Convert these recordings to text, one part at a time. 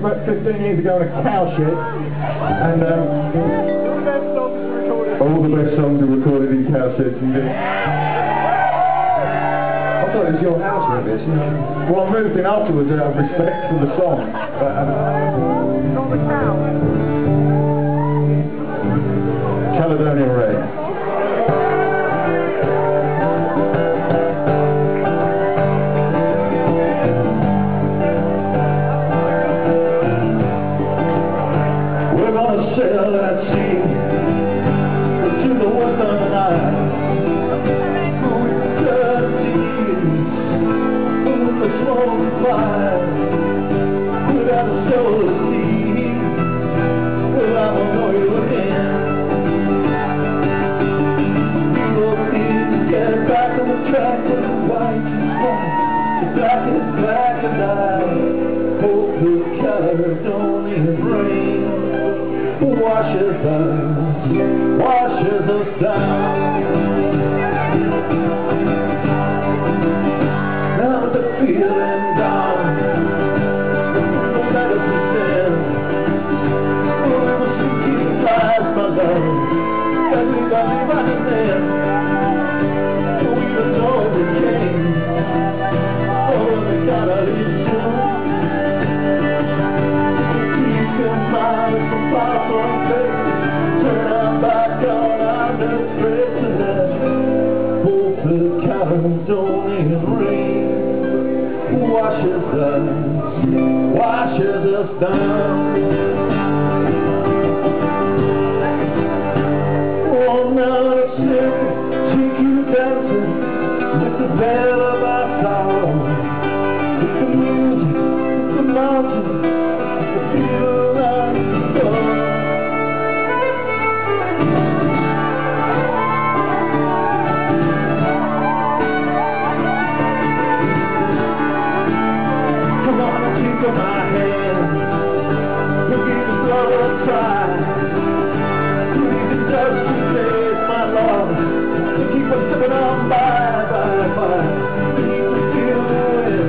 about 15 years ago in a cowshed, and all the best songs are recorded in cowsheds indeed. I thought it was your house, maybe, isn't it? Well, I moved in afterwards out of respect for the song. Not the cow. Calidonion Red. We're gonna sail that sea to the western isles. The smoke fire without a soul to see. Well, I don't know you again. People need to get back on the track. When the white is white, the black is black, and I hope the Caledonian rain washes us down. Now the feeling down, the medicine stand. Oh, we must keep the lives, my love, everybody running there. We don't know the king, oh, the Calidonion. Keep your mind from far from faith, turn our back on our disgrace. Hope the Caledonian rain washes us down. Oh, now let's take you dancing with the veil of our sorrow, with the music, with the mountain, the feel and the sun. Come on and take my hand, we'll give this love a try. Please it just to save my love, to keep us sipping on by. We need to feel the wind,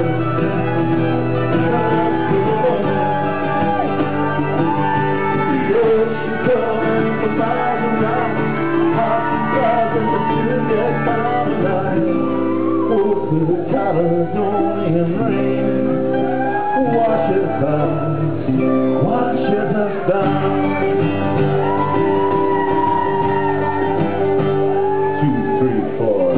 the ocean coming for miles around, hearts and stars and the still get found alive. Oh, the Caledonian rain washes us down. 2, 3, 4.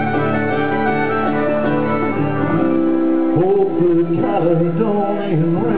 Hope the Caledonian rain